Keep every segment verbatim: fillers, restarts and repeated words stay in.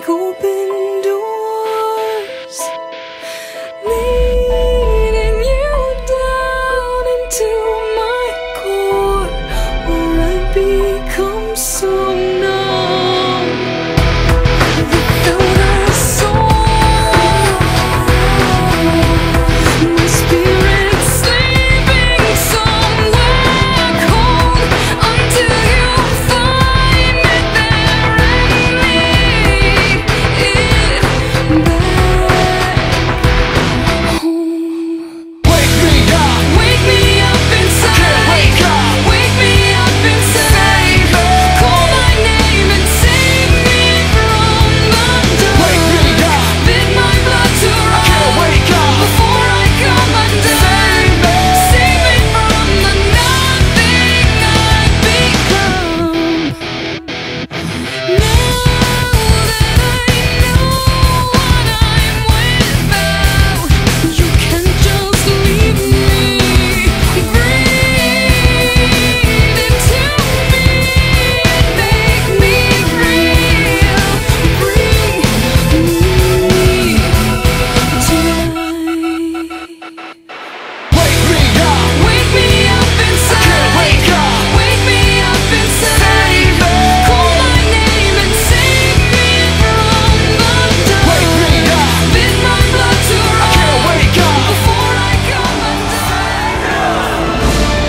like open doors, leading you down into my core, where I become so numb without a soul. My spirit sleeping somewhere cold until you find me there and lead it back home. Wake me up, Wake me up inside. can't wake up. Wake me up inside. Call my name and save me from the dark. Wake me up, Bid my blood to can't run wake up. before I come undone. Save me from the nothing I've become. Now that I know what I'm without, you can't just leave me. Breathe into me and make me real. Bring me to life. Wake me up, Wake me up inside. can't wake up. Wake me up inside. Call my name and save me from the dark. Wake me up, Bid my blood to can't run wake up. before I come undone.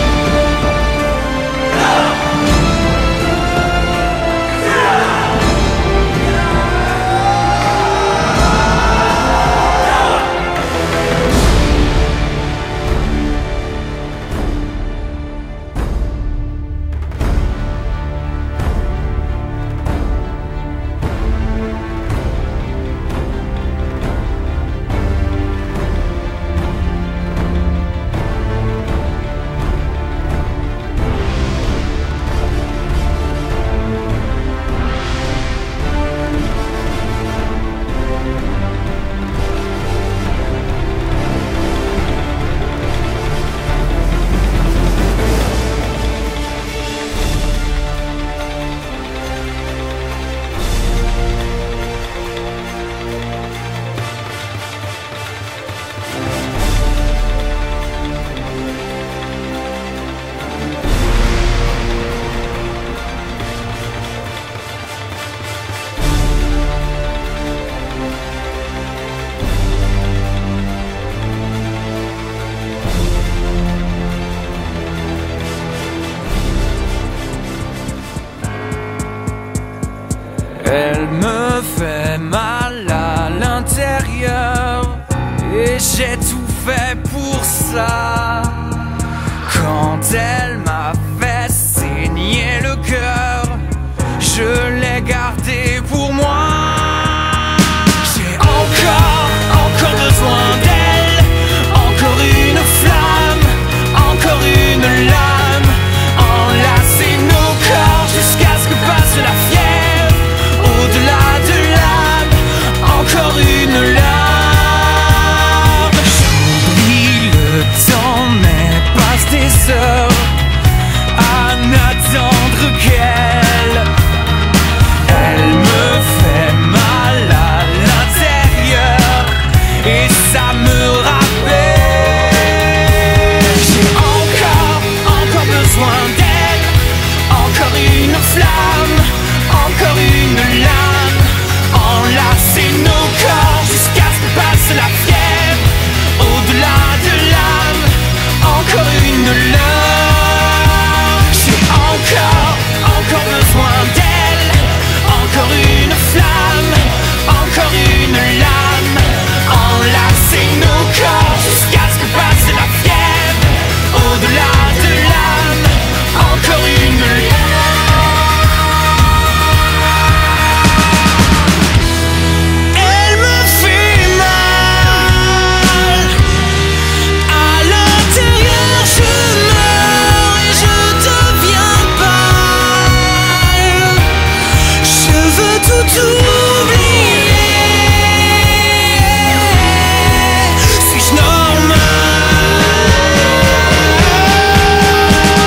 Elle me fait mal à l'intérieur et j'ai tout fait pour ça. Quand elle m'a fait saigner le cœur, je l'ai